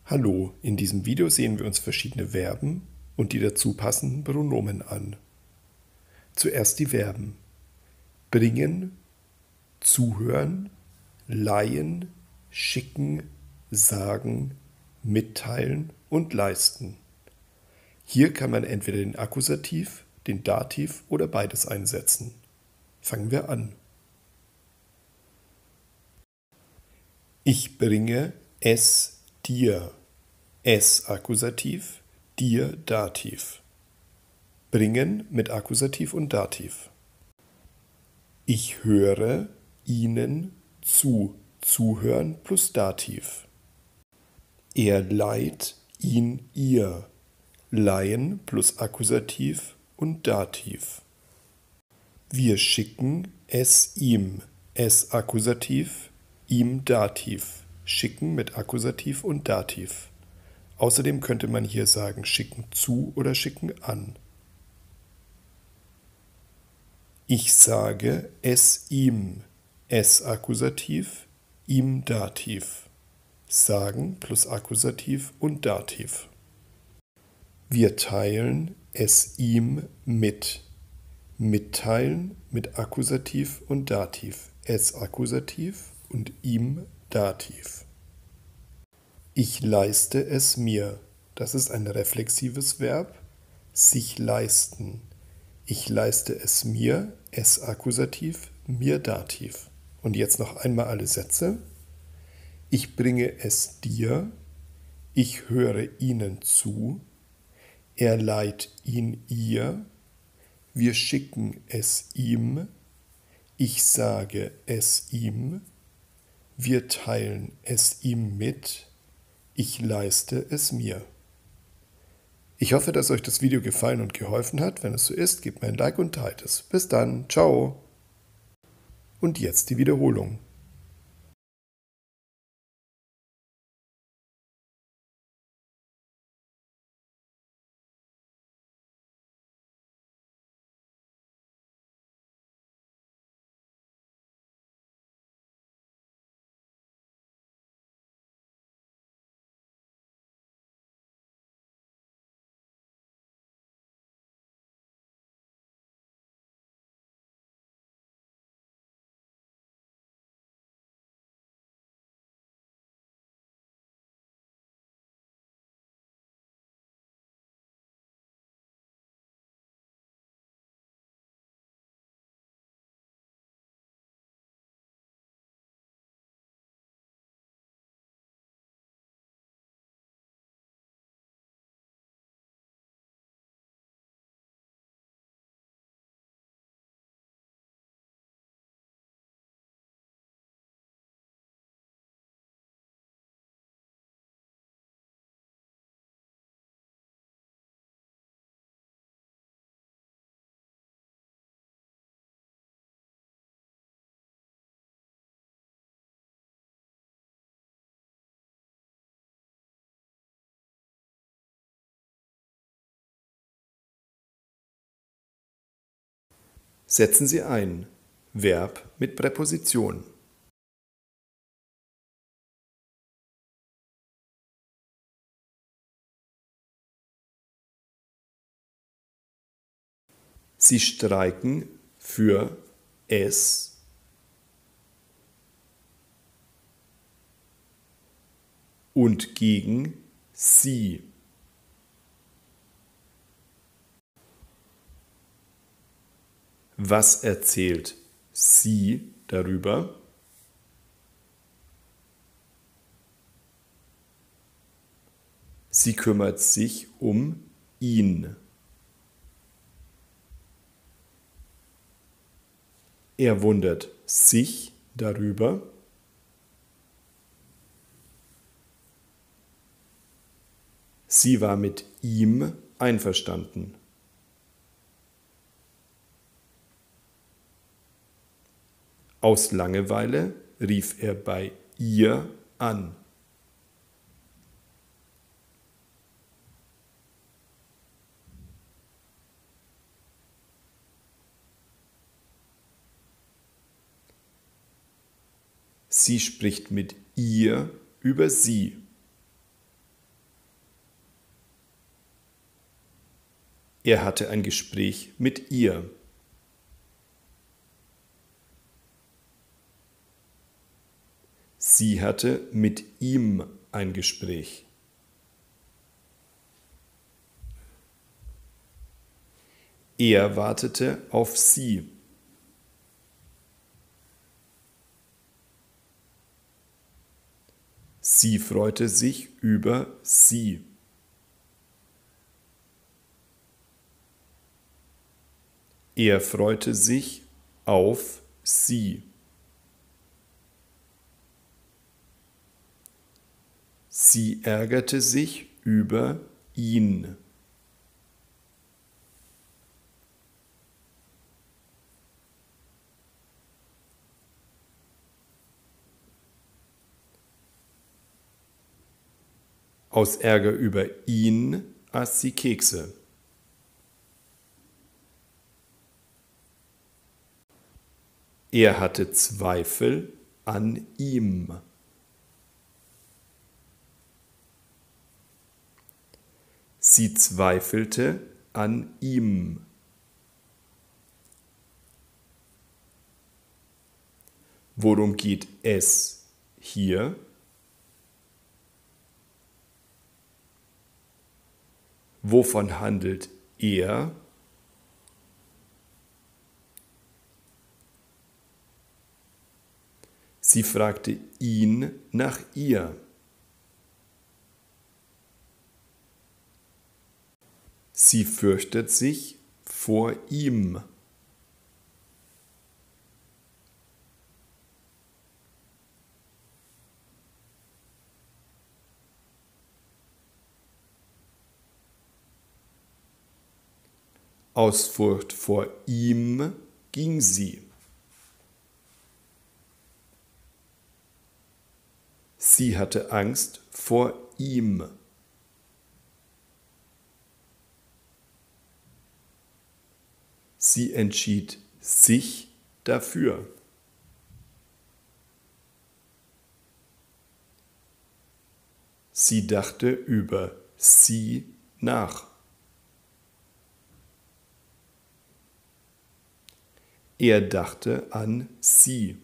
Hallo, in diesem Video sehen wir uns verschiedene Verben und die dazu passenden Pronomen an. Zuerst die Verben: bringen, zuhören, leihen, schicken, sagen, mitteilen und leisten. Hier kann man entweder den Akkusativ, den Dativ oder beides einsetzen. Fangen wir an. Ich bringe es dir. Es Akkusativ, dir Dativ. Bringen mit Akkusativ und Dativ. Ich höre Ihnen zu. Zuhören plus Dativ. Er leiht ihn ihr. Leihen plus Akkusativ und Dativ. Wir schicken es ihm. Es Akkusativ, ihm Dativ. Schicken mit Akkusativ und Dativ. Außerdem könnte man hier sagen schicken zu oder schicken an. Ich sage es ihm. Es Akkusativ, ihm Dativ. Sagen plus Akkusativ und Dativ. Wir teilen es ihm mit. Mitteilen mit Akkusativ und Dativ. Es Akkusativ und ihm Dativ. Ich leiste es mir. Das ist ein reflexives Verb. Sich leisten. Ich leiste es mir. Es Akkusativ, mir Dativ. Und jetzt noch einmal alle Sätze. Ich bringe es dir. Ich höre ihnen zu. Er leiht ihn ihr. Wir schicken es ihm. Ich sage es ihm. Wir teilen es ihm mit. Ich leiste es mir. Ich hoffe, dass euch das Video gefallen und geholfen hat. Wenn es so ist, gebt mir ein Like und teilt es. Bis dann. Ciao. Und jetzt die Wiederholung. Setzen Sie ein. Verb mit Präposition. Sie streiken für es und gegen sie. Was erzählt sie darüber? Sie kümmert sich um ihn. Er wundert sich darüber. Sie war mit ihm einverstanden. Aus Langeweile rief er bei ihr an. Sie spricht mit ihr über sie. Er hatte ein Gespräch mit ihr. Sie hatte mit ihm ein Gespräch. Er wartete auf sie. Sie freute sich über sie. Er freute sich auf sie. Sie ärgerte sich über ihn. Aus Ärger über ihn aß sie Kekse. Er hatte Zweifel an ihm. Sie zweifelte an ihm. Worum geht es hier? Wovon handelt er? Sie fragte ihn nach ihr. Sie fürchtet sich vor ihm. Aus Furcht vor ihm ging sie. Sie hatte Angst vor ihm. Sie entschied sich dafür. Sie dachte über sie nach. Er dachte an sie.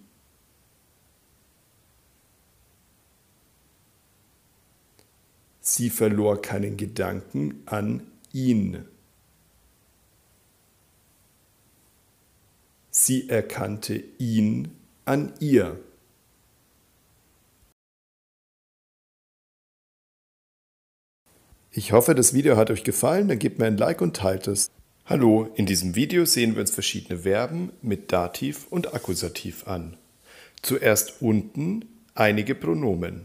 Sie verlor keinen Gedanken an ihn. Sie erkannte ihn an ihr. Ich hoffe, das Video hat euch gefallen, dann gebt mir ein Like und teilt es. Hallo, in diesem Video sehen wir uns verschiedene Verben mit Dativ und Akkusativ an. Zuerst unten einige Pronomen.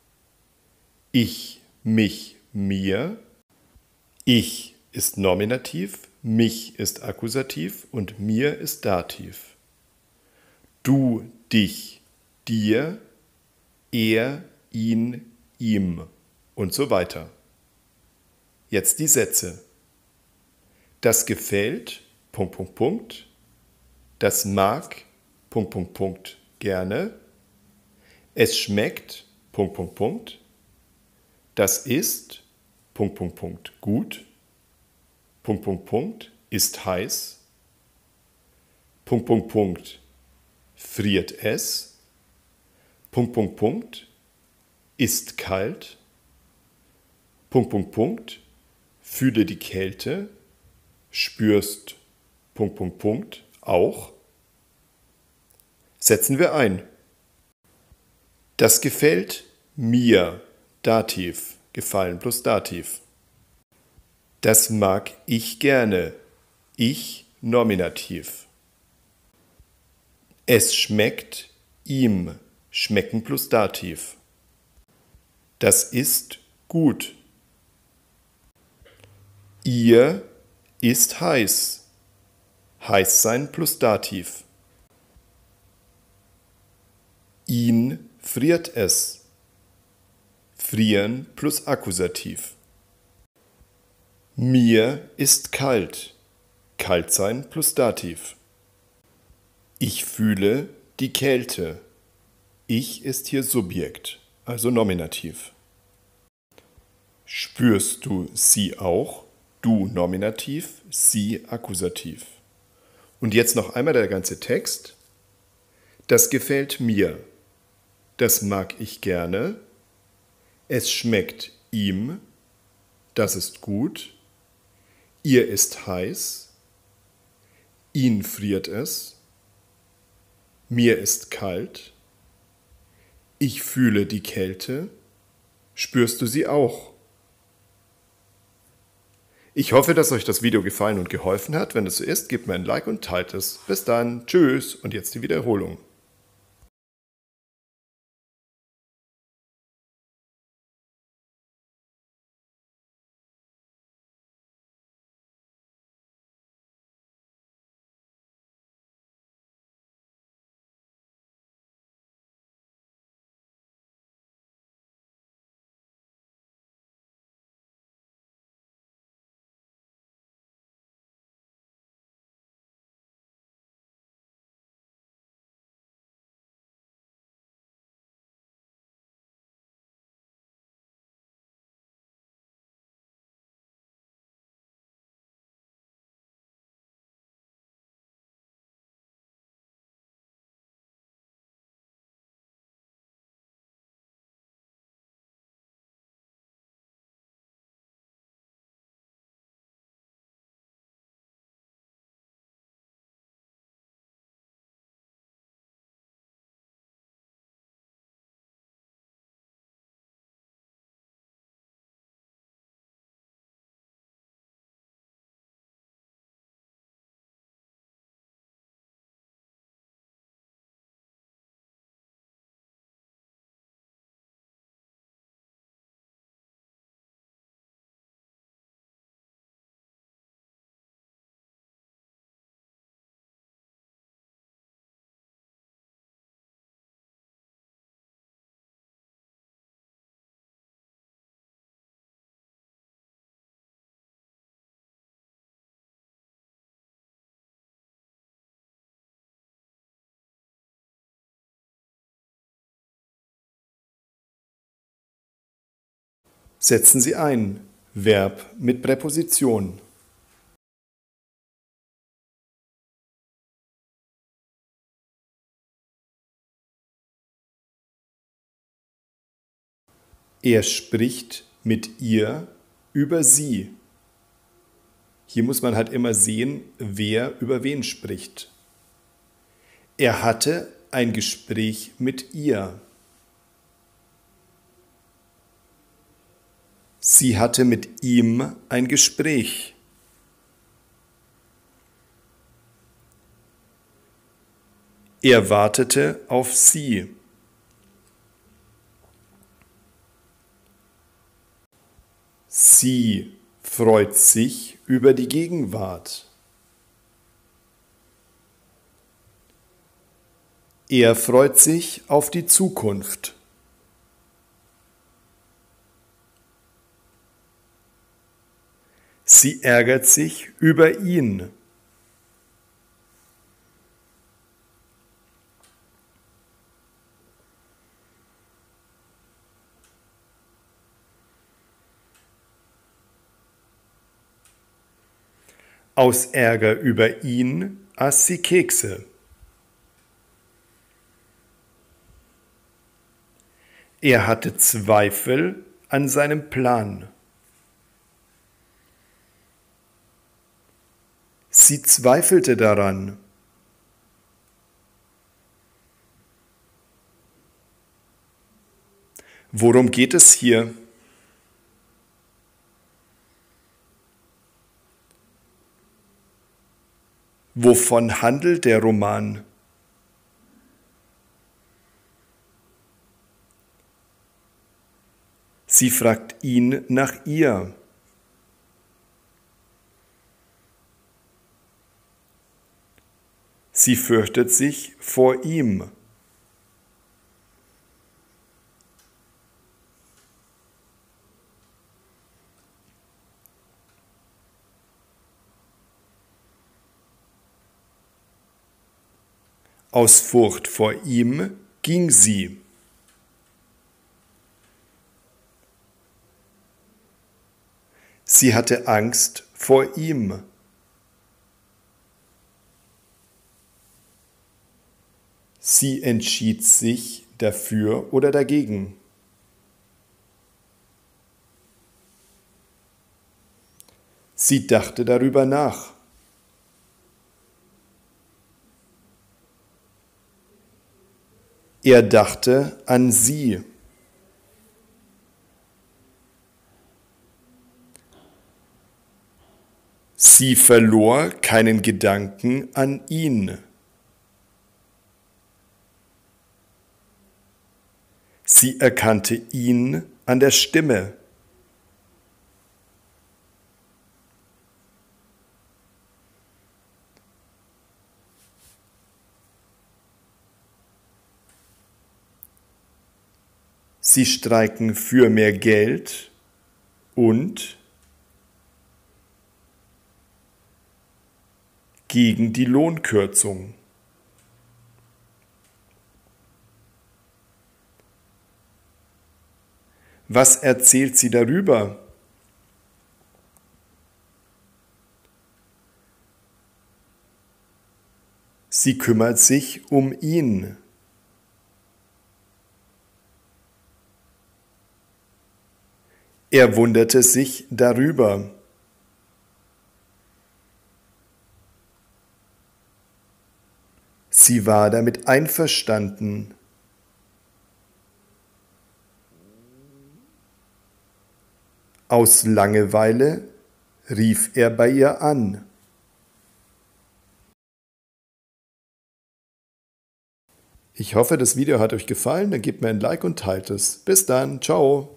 Ich, mich, mir. Ich ist Nominativ, mich ist Akkusativ und mir ist Dativ. Du, dich, dir, er, ihn, ihm und so weiter. Jetzt die Sätze. Das gefällt, das mag, gerne, es schmeckt, das ist, gut, ist heiß, friert es, ist kalt, fühle die Kälte, spürst, auch. Setzen wir ein. Das gefällt mir, Dativ, gefallen plus Dativ. Das mag ich gerne, ich, Nominativ. Es schmeckt ihm, schmecken plus Dativ. Das ist gut. Ihr ist heiß, heiß sein plus Dativ. Ihn friert es, frieren plus Akkusativ. Mir ist kalt, kalt sein plus Dativ. Ich fühle die Kälte. Ich ist hier Subjekt, also Nominativ. Spürst du sie auch? Du Nominativ, sie Akkusativ. Und jetzt noch einmal der ganze Text. Das gefällt mir. Das mag ich gerne. Es schmeckt ihm. Das ist gut. Ihr ist heiß. Ihn friert es. Mir ist kalt. Ich fühle die Kälte. Spürst du sie auch? Ich hoffe, dass euch das Video gefallen und geholfen hat. Wenn es so ist, gebt mir ein Like und teilt es. Bis dann. Tschüss. Und jetzt die Wiederholung. Setzen Sie ein. Verb mit Präposition. Er spricht mit ihr über sie. Hier muss man halt immer sehen, wer über wen spricht. Er hatte ein Gespräch mit ihr. Sie hatte mit ihm ein Gespräch. Er wartete auf sie. Sie freut sich über die Gegenwart. Er freut sich auf die Zukunft. Sie ärgert sich über ihn. Aus Ärger über ihn aß sie Kekse. Er hatte Zweifel an seinem Plan. Sie zweifelte daran. Worum geht es hier? Wovon handelt der Roman? Sie fragt ihn nach ihr. Sie fürchtet sich vor ihm. Aus Furcht vor ihm ging sie. Sie hatte Angst vor ihm. Sie entschied sich dafür oder dagegen. Sie dachte darüber nach. Er dachte an sie. Sie verlor keinen Gedanken an ihn. Sie erkannte ihn an der Stimme. Sie streiken für mehr Geld und gegen die Lohnkürzung. Was erzählt sie darüber? Sie kümmert sich um ihn. Er wunderte sich darüber. Sie war damit einverstanden. Aus Langeweile rief er bei ihr an. Ich hoffe, das Video hat euch gefallen, dann gebt mir ein Like und teilt es. Bis dann, ciao!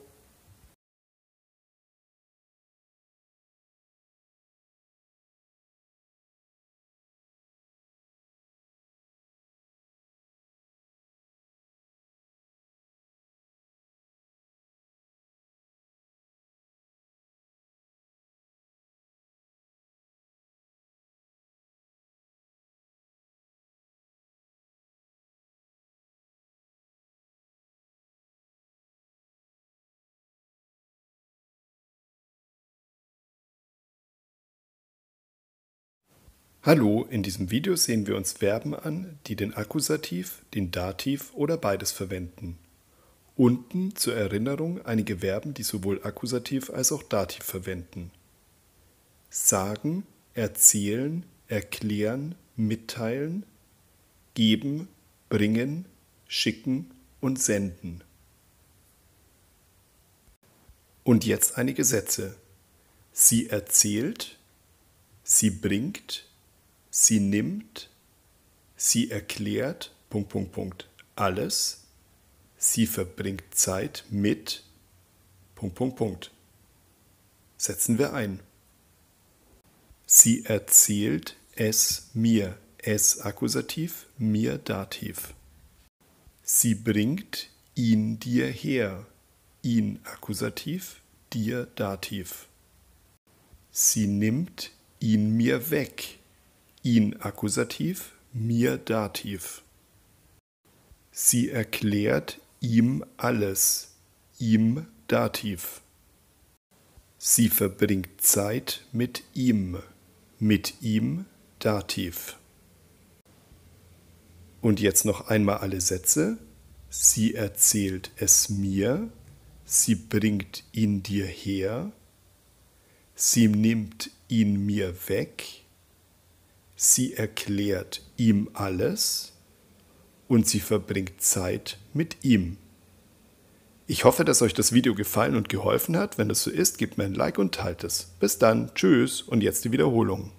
Hallo, in diesem Video sehen wir uns Verben an, die den Akkusativ, den Dativ oder beides verwenden. Unten zur Erinnerung einige Verben, die sowohl Akkusativ als auch Dativ verwenden. Sagen, erzählen, erklären, mitteilen, geben, bringen, schicken und senden. Und jetzt einige Sätze. Sie erzählt, sie bringt, sie nimmt, sie erklärt, alles, sie verbringt Zeit mit, Setzen wir ein. Sie erzählt es mir, es Akkusativ, mir Dativ. Sie bringt ihn dir her, ihn Akkusativ, dir Dativ. Sie nimmt ihn mir weg, ihn Akkusativ, mir Dativ. Sie erklärt ihm alles, ihm Dativ. Sie verbringt Zeit mit ihm Dativ. Und jetzt noch einmal alle Sätze. Sie erzählt es mir, sie bringt ihn dir her, sie nimmt ihn mir weg, sie erklärt ihm alles und sie verbringt Zeit mit ihm. Ich hoffe, dass euch das Video gefallen und geholfen hat. Wenn das so ist, gebt mir ein Like und teilt es. Bis dann, tschüss und jetzt die Wiederholung.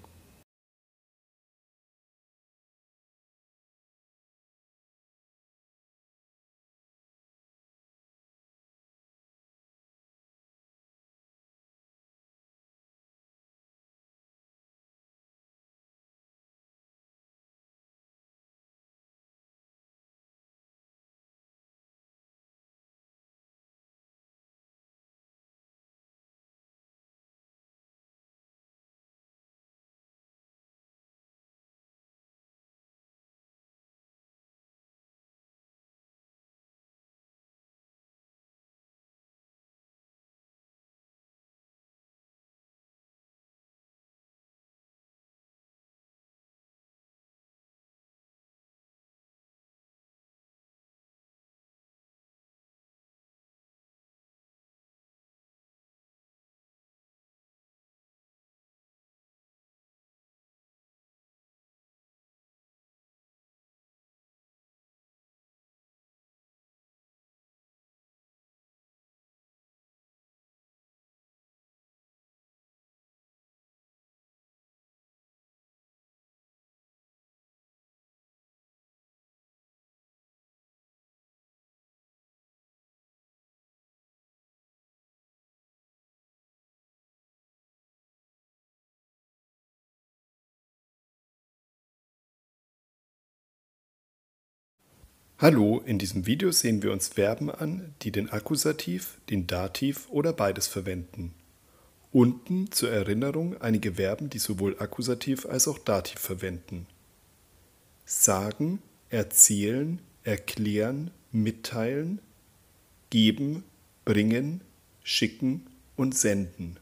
Hallo, in diesem Video sehen wir uns Verben an, die den Akkusativ, den Dativ oder beides verwenden. Unten zur Erinnerung einige Verben, die sowohl Akkusativ als auch Dativ verwenden. Sagen, erzählen, erklären, mitteilen, geben, bringen, schicken und senden.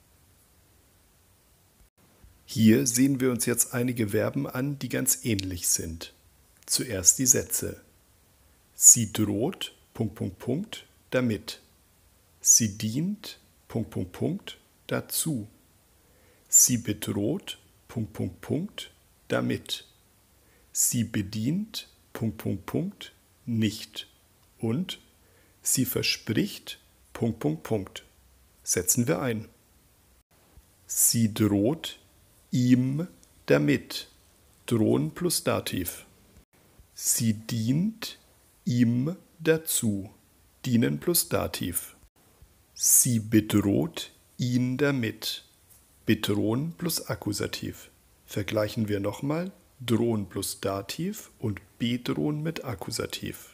Hier sehen wir uns jetzt einige Verben an, die ganz ähnlich sind. Zuerst die Sätze. Sie droht, damit. Sie dient, dazu. Sie bedroht, damit. Sie bedient, nicht. Und sie verspricht, Setzen wir ein. Sie droht ihm damit. Drohen plus Dativ. Sie dient ihm dazu. Dienen plus Dativ. Sie bedroht ihn damit. Bedrohen plus Akkusativ. Vergleichen wir nochmal. Drohen plus Dativ und bedrohen mit Akkusativ.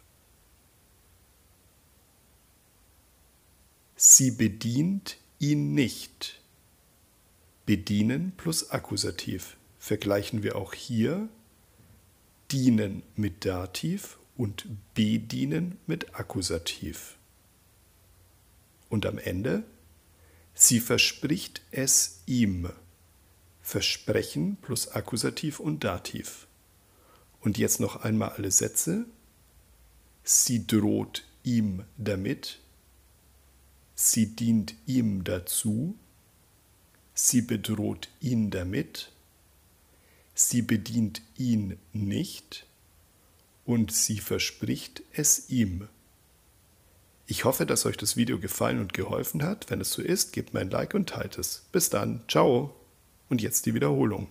Sie bedient ihn nicht. Bedienen plus Akkusativ. Vergleichen wir auch hier. Dienen mit Dativ und bedienen mit Akkusativ. Und am Ende, sie verspricht es ihm. Versprechen plus Akkusativ und Dativ. Und jetzt noch einmal alle Sätze. Sie droht ihm damit. Sie dient ihm dazu. Sie bedroht ihn damit. Sie bedient ihn nicht. Und sie verspricht es ihm. Ich hoffe, dass euch das Video gefallen und geholfen hat. Wenn es so ist, gebt mir ein Like und teilt es. Bis dann. Ciao. Und jetzt die Wiederholung.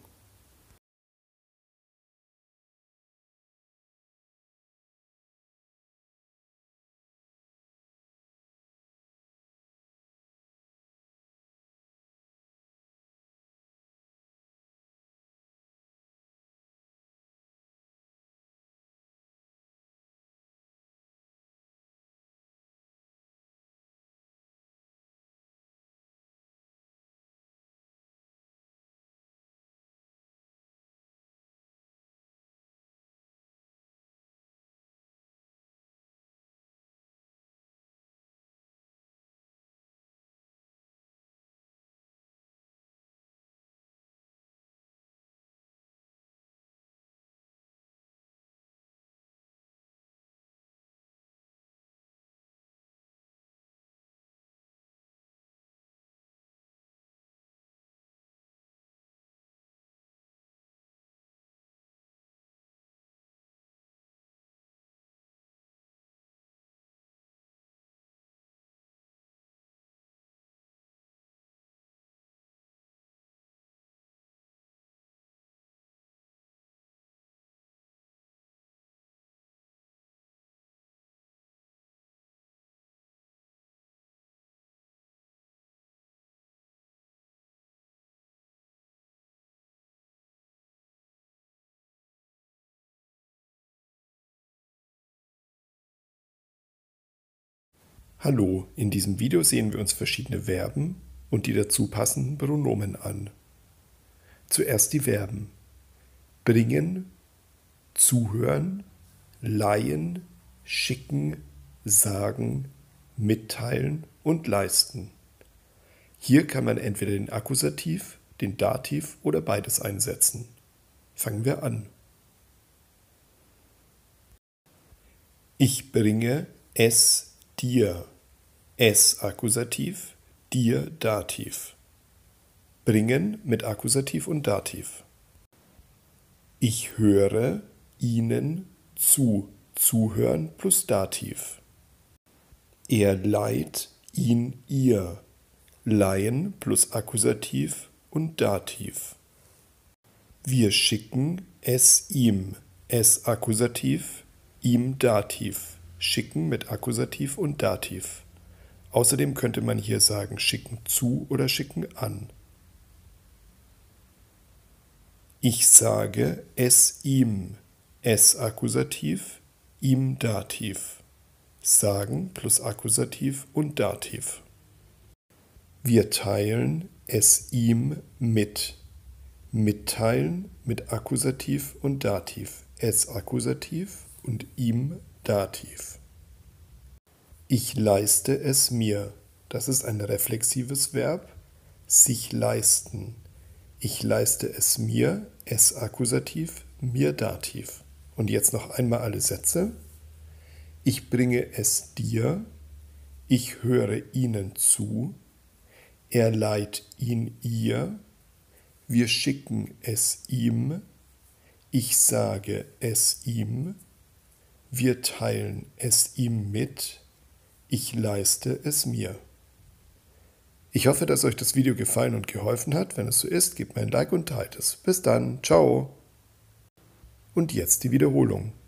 Hallo, in diesem Video sehen wir uns verschiedene Verben und die dazu passenden Pronomen an. Zuerst die Verben. Bringen, zuhören, leihen, schicken, sagen, mitteilen und leisten. Hier kann man entweder den Akkusativ, den Dativ oder beides einsetzen. Fangen wir an. Ich bringe es dir. Es Akkusativ, dir Dativ. Bringen mit Akkusativ und Dativ. Ich höre ihnen zu. Zuhören plus Dativ. Er leiht ihn ihr. Leihen plus Akkusativ und Dativ. Wir schicken es ihm. Es Akkusativ, ihm Dativ. Schicken mit Akkusativ und Dativ. Außerdem könnte man hier sagen, schicken zu oder schicken an. Ich sage es ihm. Es Akkusativ, ihm Dativ. Sagen plus Akkusativ und Dativ. Wir teilen es ihm mit. Mitteilen mit Akkusativ und Dativ. Es Akkusativ und ihm Dativ. Ich leiste es mir. Das ist ein reflexives Verb. Sich leisten. Ich leiste es mir. Es Akkusativ, mir Dativ. Und jetzt noch einmal alle Sätze. Ich bringe es dir. Ich höre ihnen zu. Er leiht ihn ihr. Wir schicken es ihm. Ich sage es ihm. Wir teilen es ihm mit. Ich leiste es mir. Ich hoffe, dass euch das Video gefallen und geholfen hat. Wenn es so ist, gebt mir ein Like und teilt es. Bis dann. Ciao. Und jetzt die Wiederholung.